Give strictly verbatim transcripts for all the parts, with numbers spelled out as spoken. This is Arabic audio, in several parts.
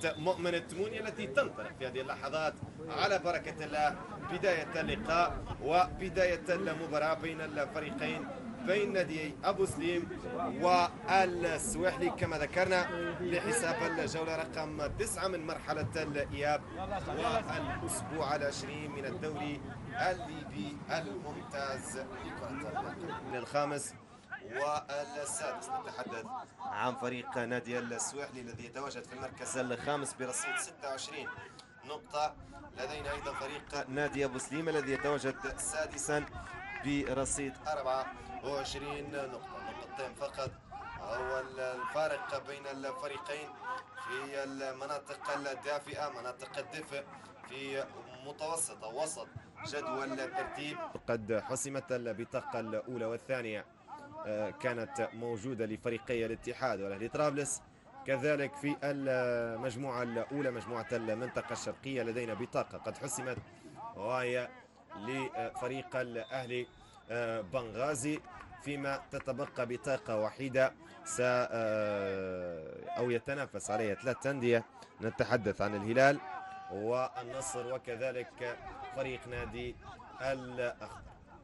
مؤمن التموني التي تنطلق في هذه اللحظات على بركة الله بداية اللقاء وبداية المباراة بين الفريقين، بين نادي أبو سليم والسواحلي كما ذكرنا لحساب الجولة رقم تسعة من مرحلة الإياب والأسبوع العشرين من الدوري الليبي الممتاز لكرة القدم الخامس والسادس. نتحدث عن فريق نادي السواحلي الذي يتواجد في المركز الخامس برصيد ستة وعشرين نقطة. لدينا أيضا فريق نادي أبو سليم الذي يتواجد سادسا برصيد أربعة وعشرين نقطة، نقطتين فقط هو الفارق بين الفريقين في المناطق الدافئة، مناطق الدفء في متوسط أو وسط جدول الترتيب. قد حسمت البطاقة الأولى والثانية كانت موجودة لفريقي الاتحاد والأهلي طرابلس، كذلك في المجموعة الأولى مجموعة المنطقة الشرقية لدينا بطاقة قد حسمت وهي لفريق الأهلي بنغازي، فيما تتبقى بطاقة وحيدة س أو يتنافس عليها ثلاث أندية، نتحدث عن الهلال والنصر وكذلك فريق نادي الأخضر.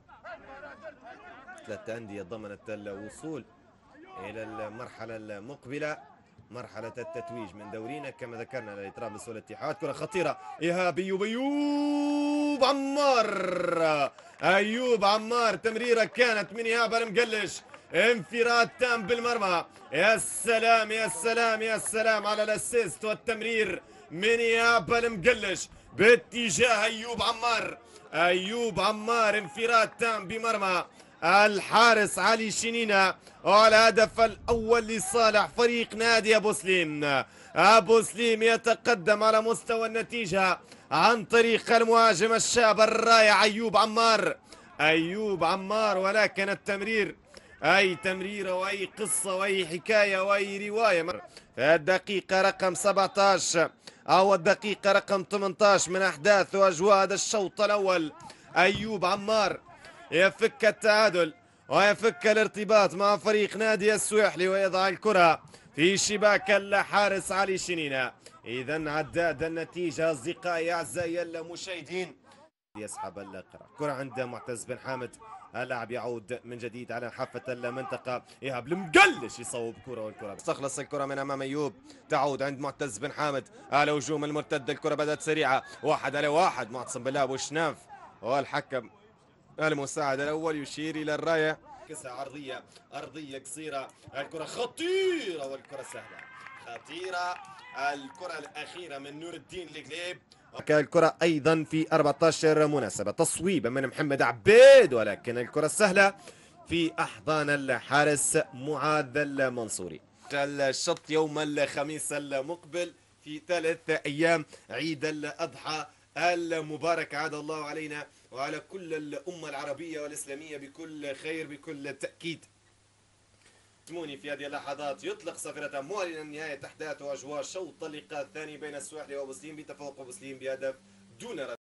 ثلاث أندية ضمنت الوصول إلى المرحلة المقبلة، مرحلة التتويج من دورينا كما ذكرنا لطرابلس والاتحاد. كرة خطيرة إيهاب أيوب أيوب عمار أيوب عمار تمريرة كانت من إيهاب المقلش، انفراد تام بالمرمى. يا سلام يا سلام يا سلام على الاسيست والتمرير من إيهاب المقلش باتجاه أيوب عمار. أيوب عمار انفراد تام بمرمى الحارس علي شنينة، والهدف الأول لصالح فريق نادي أبو سليم. أبو سليم يتقدم على مستوى النتيجة عن طريق المهاجم الشاب الرائع أيوب عمار. أيوب عمار ولكن التمرير أي تمريرة وأي قصة وأي حكاية وأي رواية في الدقيقة رقم سبعة عشر أو الدقيقة رقم ثمانية عشر من أحداث وأجواء هذا الشوط الأول. أيوب عمار يفك التعادل ويفك الارتباط مع فريق نادي السواحلي ويضع الكرة في شباك الحارس علي شنينة. إذا عداد النتيجة أصدقائي أعزائي المشاهدين. يسحب الكرة، كرة عند معتز بن حامد، اللاعب يعود من جديد على حافة المنطقة. إيهاب المقلش يصوب كرة والكرة تخلص الكرة من أمام أيوب، تعود عند معتز بن حامد على هجوم المرتد. الكرة بدأت سريعة، واحد على واحد معتصم بالله أبو شناف والحكم المساعد الأول يشير إلى الراية. كسة عرضية أرضية قصيرة، الكرة خطيرة والكرة سهلة خطيرة. الكرة الأخيرة من نور الدين القليب، الكرة أيضا في أربعة عشر مناسبة، تصويبة من محمد عبيد ولكن الكرة السهلة في أحضان الحارس معاذ المنصوري. الشوط يوم الخميس المقبل في ثلاث أيام عيد الأضحى المبارك، عاد الله علينا وعلى كل الأمة العربية والإسلامية بكل خير بكل تأكيد. تموني في هذه اللحظات يطلق صافرة معلنا نهاية أحداث وأجواء شوط اللقاء الثاني بين السواحلي وأبو سليم بتفوق أبو سليم بهدف دون رد.